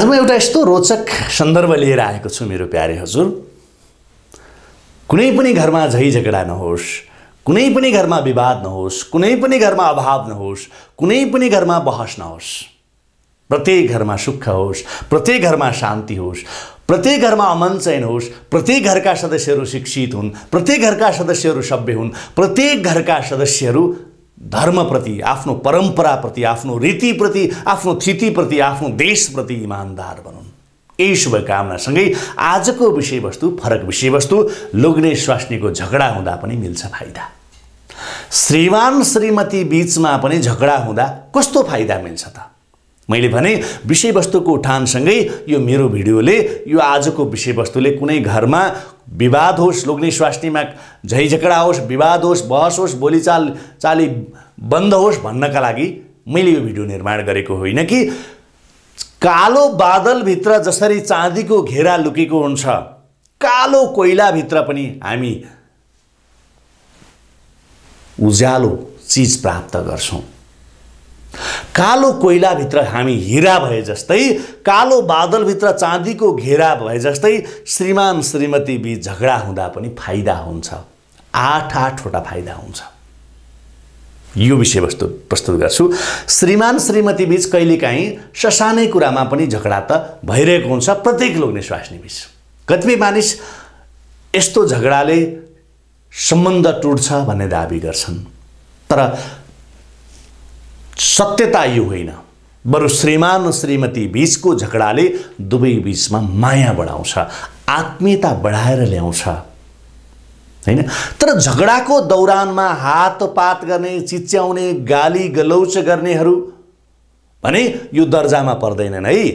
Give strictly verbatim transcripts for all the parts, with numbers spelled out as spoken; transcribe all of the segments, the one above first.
आज म एउटा यस्तो रोचक सन्दर्भ लिएर आएको छु मेरो प्यारे हजुर। कुनै पनि घरमा झै झगडा नहोस्, कुनै पनि घरमा विवाद नहोस्, कुनै पनि घरमा अभाव नहोस्, कुनै पनि घरमा बहस नहोस्। प्रत्येक घरमा सुख होस्, प्रत्येक घरमा शान्ति होस्, प्रत्येक घरमा अमन चैन होस्, प्रत्येक घरका सदस्यहरू शिक्षित हुन्, प्रत्येक घरका सदस्यहरू सभ्य हुन्, प्रत्येक घरका सदस्यहरू धर्मप्रति, आफ्नो परम्पराप्रति, आफ्नो रीतिप्रति, आफ्नो थितिप्रति, आफ्नो देशप्रति इमानदार बनुन्। यही शुभकामनासँगै आजको विषयवस्तु फरक विषयवस्तु लोग्ने स्वास्नीको झगडा हुँदा पनि मिल्छ फाइदा। श्रीमान श्रीमती बीचमा पनि झगडा हुँदा कस्तो फाइदा मिल्छ त? मैले भने विषयवस्तुको उठानसँगै यो मेरो भिडियोले, यो आजको विषयवस्तुले कुनै घरमा विवाद होस्, लोग्ने स्वास्नीमा झै झगडा होस्, विवाद होस्, बहस होस्, बोलीचाल चाली बन्द होस् भन्नका लागि मैले यो भिडियो निर्माण गरेको होइन कि कालो बादलभित्र जसरी चाँदीको घेरा लुकेको हुन्छ, कालो कोइलाभित्र पनि हामी उज्यालो चिज प्राप्त गर्छौँ। कालो कोइलाभित्र हामी हीरा भए जस्तै, कालो बादलभित्र चाँदीको घेरा भए जस्तै श्रीमान श्रीमती बीच झगडा हुँदा पनि फाइदा हुन्छ। आठ आठवटा फाइदा हुन्छ। यो विषयवस्तु प्रस्तुत गर्छु। श्रीमान श्रीमती बीच कहिलेकाहीँ ससानै कुरामा पनि झगडा त भइरहेको हुन्छ प्रत्येक लोग्ने स्वास्नी बीच। कतिपय मानिस यस्तो झगडाले सम्बन्ध टुट्छ भन्ने दाबी गर्छन्, तर सत्यता यो होइन। बरु श्रीमान श्रीमती बीचको झगडाले दुवै बीचमा माया बढाउँछ, आत्मीयता बढाएर ल्याउँछ, हैन? तर झगडाको दौरानमा हातपात गर्ने, चिच्याउने, गाली गलौच गर्नेहरू भने यो दर्जामा पर्दैनन् है।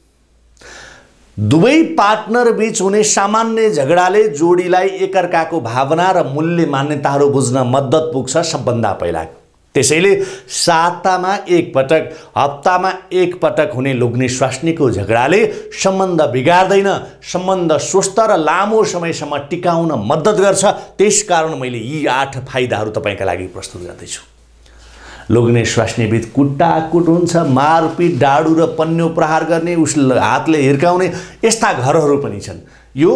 दुवै पार्टनर बीच हुने सामान्य झगडाले जोडीलाई एकअर्काको भावना र मूल्य मान्यताहरू बुझ्न मद्दत पुग्छ सबभन्दा पहिला। त्यसैले सातामा एक पटक, हप्तामा एक पटक हुने लोग्ने स्वास्नीको झगडाले सम्बन्ध बिगार्दैन, सम्बन्ध स्वस्थ र लामो समयसम्म टिकाउन मद्दत गर्छ। त्यसकारण मैले यी आठ फाइदाहरू तपाईँका लागि प्रस्तुत गर्दैछु। लोग्ने स्वास्नी बीच कुटाकुट हुन्छ, मारपिट, डाडु र पन्यो प्रहार गर्ने, उस हातले हिर्काउने यस्ता घरहरू पनि छन्। यो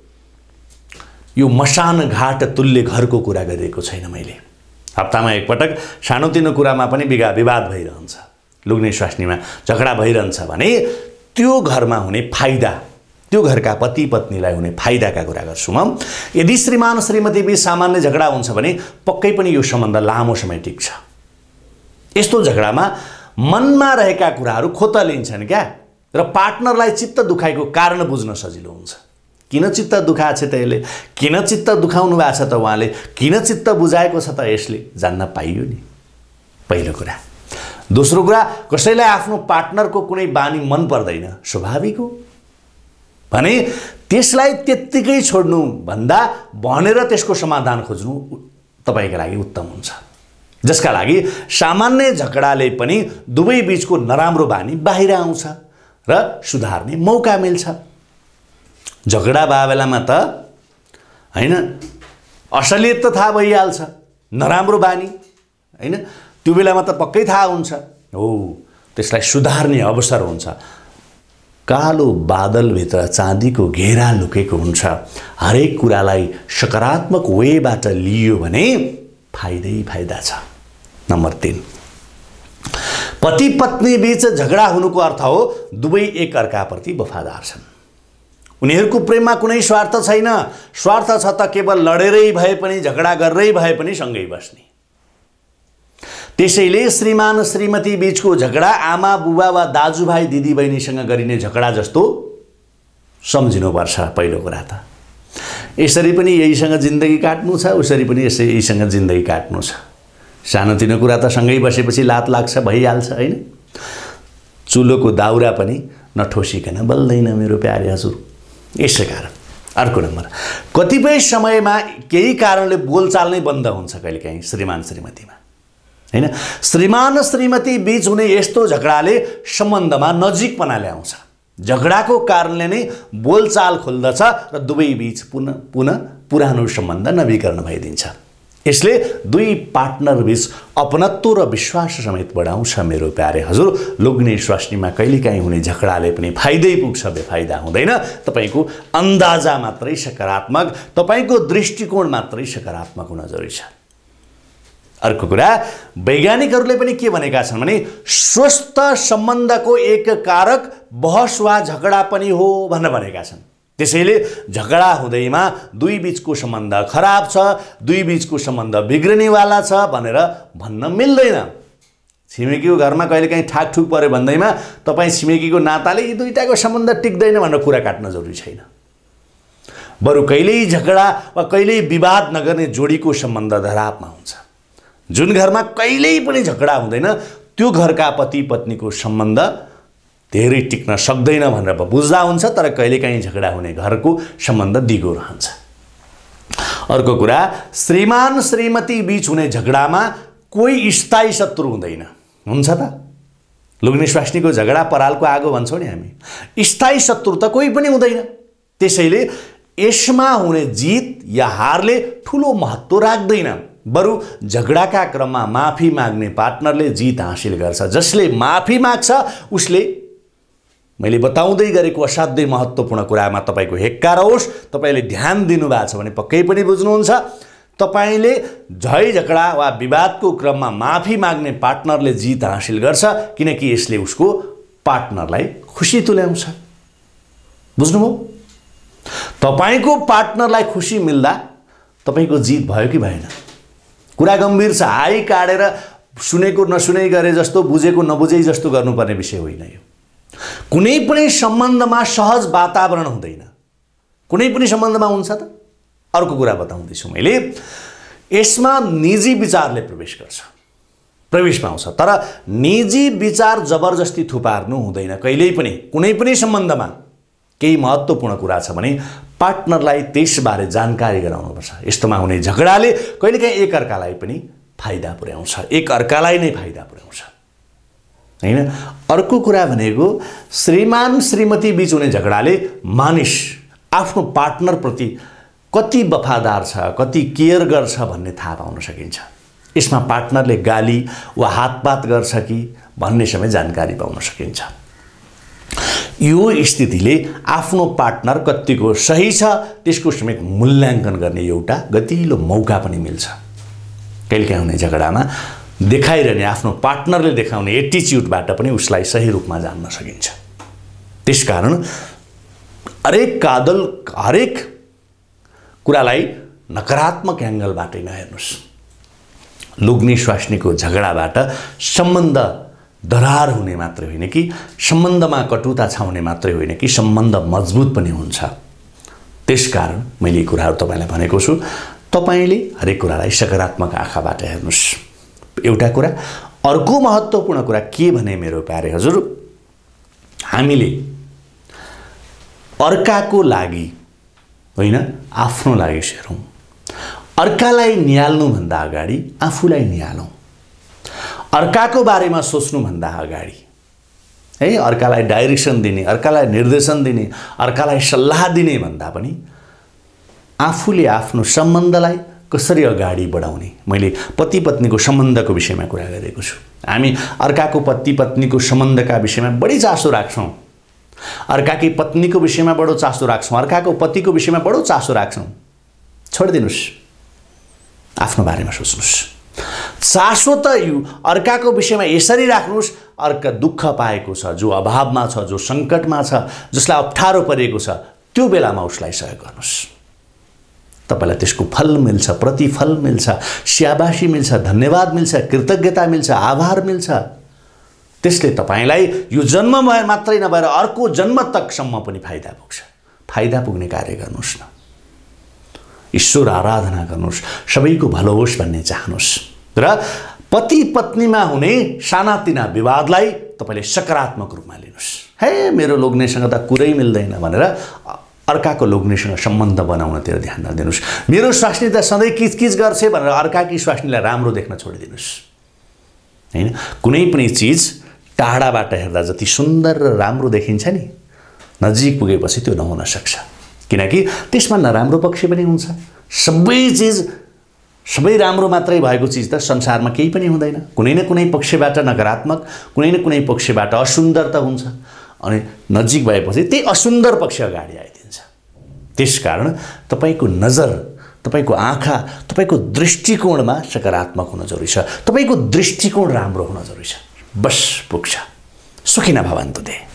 यो मसान घाट तुल्य घरको कुरा गरिएको छैन मैले। हप्तामा एकपटक सानोतिनो कुरामा पनि विगा विवाद भइरहन्छ, लोग्ने स्वास्नीमा झगडा भइरहन्छ भने त्यो घरमा हुने फाइदा, त्यो घरका पति पत्नीलाई हुने फाइदाका कुरा गर्छु म। यदि श्रीमान श्रीमती बीच सामान्य झगडा हुन्छ भने पक्कै पनि यो सम्बन्ध लामो समय टिक्छ। यस्तो झगडामा मनमा रहेका कुराहरू खोतलिन्छन् क्या, र पार्टनरलाई चित्त दुखाइको कारण बुझ्न सजिलो हुन्छ। किन चित्त दुखाएको छ त यसले, किन चित्त दुखाउनु भएको छ त उहाँले, किन चित्त बुझाएको छ त यसले, जान्न पाइयो नि, पहिलो कुरा। दोस्रो कुरा, कसैलाई आफ्नो पार्टनरको कुनै बानी मन पर्दैन, स्वाभाविक हो भने त्यसलाई त्यत्तिकै छोड्नु भन्दा भनेर त्यसको समाधान खोज्नु तपाईँका लागि उत्तम हुन्छ। जसका लागि सामान्य झगडाले पनि दुवै बीचको नराम्रो बानी बाहिर आउँछ र सुधार्ने मौका मिल्छ। झगडा भए बेलामा त हैन असलियत त थाहा भइहाल्छ, नराम्रो बानी हैन, त्यो बेलामा त पक्कै थाहा हुन्छ। हो, त्यसलाई सुधार्ने अवसर हुन्छ। कालो बादलभित्र चाँदीको घेरा लुकेको हुन्छ। हरेक कुरालाई सकारात्मक वेबाट लियो भने फाइदै फाइदा छ। नम्बर तीन, पति पत्नी बीच झगडा हुनुको अर्थ हो दुवै एक अर्काप्रति वफादार छन्। उनीहरूको प्रेममा कुनै स्वार्थ छैन। स्वार्थ छ त केवल लडेरै भए पनि, झगडा गरेरै भए पनि सँगै बस्ने। त्यसैले श्रीमान श्रीमती बीचको झगडा आमा बुबा वा दाजुभाइ दिदीबहिनीसँग गरिने झगडा जस्तो सम्झिनुपर्छ। पहिलो कुरा त यसरी पनि यहीसँग जिन्दगी काट्नु छ, उसरी पनि यसै यहीसँग जिन्दगी काट्नु छ। सानोतिनो कुरा त सँगै बसेपछि लात लाग्छ, भइहाल्छ हैन। चुलोको दाउरा पनि नठोसिकन बल्दैन मेरो प्यारे हजुर। यसै कारण अर्को नम्बर, कतिपय समयमा केही कारणले बोलचाल नै बन्द हुन्छ कहिलेकाहीँ श्रीमान श्रीमतीमा हैन। श्रीमान श्रीमती बीच हुने यस्तो झगडाले सम्बन्धमा नजिकपना ल्याउँछ। झगडाको कारणले नै बोलचाल खोल्दछ र दुवै बीच पुनः पुनः पुरानो सम्बन्ध नवीकरण भइदिन्छ। यसले दुई पार्टनर बीच अपनत्व र विश्वास समेत बढाउँछ मेरो प्यारे हजुर। लोग्ने स्वास्नीमा कहिलेकाहीँ हुने झगडाले पनि फाइदै पुग्छ, बेफाइदा हुँदैन। तपाईको अन्दाजा मात्रै सकारात्मक, तपाईको दृष्टिकोण मात्रै सकारात्मक हुन जरुरी छ। अर्को कुरा, वैज्ञानिकहरूले पनि के भनेका छन् भने स्वस्थ सम्बन्धको एक कारक बहस वा झगडा पनि हो भनेर भनेका छन्। त्यसैले झगडा हुँदैमा दुई बीचको सम्बन्ध खराब छ, दुई बीचको सम्बन्ध बिग्रनेवाला छ भनेर भन्न मिल्दैन। छिमेकीको घरमा कहिलेकाहीँ ठाकठुक परे भन्दैमा तपाईँ छिमेकीको नाताले यी दुईटाको सम्बन्ध टिक्दैन भनेर कुरा काट्न जरुरी छैन। बरु कहिल्यै झगडा वा कहिल्यै विवाद नगर्ने जोडीको सम्बन्ध धरापमा हुन्छ। जुन घरमा कहिल्यै पनि झगडा हुँदैन त्यो घरका पति पत्नीको सम्बन्ध धेरै टिक्न सक्दैन भनेर बुझ्दा हुन्छ, तर कहिलेकाहीँ झगडा हुने घरको सम्बन्ध दिगो रहन्छ। अर्को कुरा, श्रीमान श्रीमती बीच हुने झगडामा कोही स्थायी शत्रु हुँदैन, हुन्छ त? लोग्ने स्वास्नीको झगडा परालको आगो भन्छौँ नि हामी, स्थायी शत्रु त कोही पनि हुँदैन। त्यसैले यसमा हुने जित या हारले ठुलो महत्त्व राख्दैन, बरु झगडाका क्रममा माफी माग्ने पार्टनरले जित हासिल गर्छ। जसले माफी माग्छ उसले मैले बताउँदै गरेको असाध्यै महत्त्वपूर्ण कुरामा तपाईको हेक्का रहोस्, तपाईले ध्यान दिनुभएको छ भने पक्कै पनि बुझ्नुहुन्छ। तपाईले झै झगडा वा विवादको क्रममा माफी माग्ने पार्टनरले जित हासिल गर्छ, किनकि यसले उसको पार्टनरलाई खुसी तुल्याउँछ। बुझ्नुभयो? तपाईको पार्टनरलाई खुसी मिल्दा तपाईको जित भयो कि भएन? कुरा गम्भीर छ, हाई काडेर सुनेको नसुनै गरे जस्तो, बुझेको नबुझै जस्तो गर्नुपर्ने विषय होइन यो। कुनै पनि सम्बन्धमा सहज वातावरण हुँदैन, कुनै पनि सम्बन्धमा हुन्छ त? अर्को कुरा बताउँदैछु मैले, यसमा निजी विचारले प्रवेश गर्छ, प्रवेश पाउँछ, तर निजी विचार जबरजस्ती थुपार्नु हुँदैन कहिल्यै पनि। कुनै पनि सम्बन्धमा केही महत्त्वपूर्ण कुरा छ भने पार्टनरलाई त्यसबारे जानकारी गराउनुपर्छ। यस्तोमा हुने झगडाले कहिलेकाहीँ एकअर्कालाई पनि फाइदा पुर्याउँछ, एकअर्कालाई नै फाइदा पुर्याउँछ, हैन? अर्को कुरा भनेको श्रीमान श्रीमती बीच हुने झगडाले मानिस आफ्नो पार्टनरप्रति कति वफादार छ, कति केयर गर्छ भन्ने थाहा पाउन सकिन्छ। यसमा पार्टनरले गाली वा हातपात गर्छ कि भन्ने समेत जानकारी पाउन सकिन्छ। यो स्थितिले आफ्नो पार्टनर कतिको सही छ त्यसको समेत मूल्याङ्कन गर्ने एउटा गतिलो मौका पनि मिल्छ। कहिलेकाहीँ हुने झगडामा देखाइरहने आफ्नो पार्टनरले देखाउने एटिच्युडबाट पनि उसलाई सही रूपमा जान्न सकिन्छ। त्यसकारण हरेक कादल हरेक कुरालाई नकारात्मक एंगलबाटै नहेर्नुस्। लोग्ने स्वास्नीको झगडाबाट सम्बन्ध दरार हुने मात्रै होइन कि सम्बन्धमा कटुता छाउने मात्रै होइन कि सम्बन्ध मजबुत पनि हुन्छ। त्यसकारण मैले कुराहरू तपाईलाई भनेको छु, तपाईले हरेक कुरालाई सकारात्मक आँखाबाट हेर्नुस्। एउटा कुरा। अर्को महत्त्वपूर्ण कुरा के भने मेरो प्यारे हजुर, हामीले अर्काको लागि होइन आफ्नो लागि सेरौं। अर्कालाई निहाल्नु भन्दा अगाडि आफूलाई निहालौं। अर्काको बारेमा सोच्नु भन्दा अगाडि है अर्कालाई डाइरेक्सन दिने, अर्कालाई निर्देशन दिने, अर्कालाई सल्लाह दिने भन्दा पनि आफूले आफ्नो सम्बन्धलाई कसरी अगाडि बढाउने। मैले पति पत्नीको सम्बन्धको विषयमा कुरा गरेको छु। हामी अर्काको पति पत्नीको सम्बन्धका विषयमा बढी चासो राख्छौं, अर्काकी पत्नीको विषयमा बडो चासो राख्छौं, अर्काको पतिको विषयमा बडो चासो राख्छौं। छोडिदिनुस्, आफ्नो बारेमा सोच्नुस्। चासो त यो अर्काको विषयमा यसरी राख्नुस्, अर्का दुःख पाएको छ, जो अभावमा छ, जो संकटमा छ, जसलाई अप्ठ्यारो परेको छ, त्यो बेलामा उसलाई सहयोग गर्नुस्। तपाईलाई त्यसको फल मिल्छ, प्रतिफल मिल्छ, स्याबासी मिल्छ, धन्यवाद मिल्छ, कृतज्ञता मिल्छ, आभार मिल्छ। त्यसले तपाईलाई यो जन्म मात्रै नभएर अर्को जन्म तकसम्म पनि फाइदा पुग्छ। फाइदा पुग्ने कार्य गर्नुस् न। ईश्वर आराधना गर्नुस्, सबैको भलो होस् भन्ने चाहनुस् र पति पत्नीमा हुने सानातिना विवादलाई तपाईले सकारात्मक रूपमा लिनुस्। हे मेरो लोग्नेसँग त कुरै मिल्दैन भनेर अर्काको लोग्नेसँग सम्बन्ध बनाउनतिर ध्यान नदिनुस्। मेरो स्वास्नी त सधैँ किचकिच गर्छ भनेर अर्काकी स्वास्नीलाई राम्रो देख्न छोडिदिनुस्। हैन, कुनै पनि चीज टाढाबाट हेर्दा जति सुन्दर र राम्रो देखिन्छ नि, नजिक पुगेपछि त्यो नहुन सक्छ, किनकि त्यसमा नराम्रो पक्ष पनि हुन्छ। सबै चीज सबै राम्रो मात्रै भएको चिज त संसारमा केही पनि हुँदैन। कुनै न कुनै पक्षबाट नकारात्मक, कुनै न कुनै पक्षबाट असुन्दरता हुन्छ अनि नजिक भएपछि त्यही असुन्दर पक्ष अगाडि आइदिन्छ। त्यसकारण तपाईँको नजर, तपाईँको आँखा, तपाईँको दृष्टिकोणमा सकारात्मक हुन जरुरी छ। तपाईँको दृष्टिकोण राम्रो हुन जरुरी छ। बस पुग्छ। सुखी न भवन्तु ते।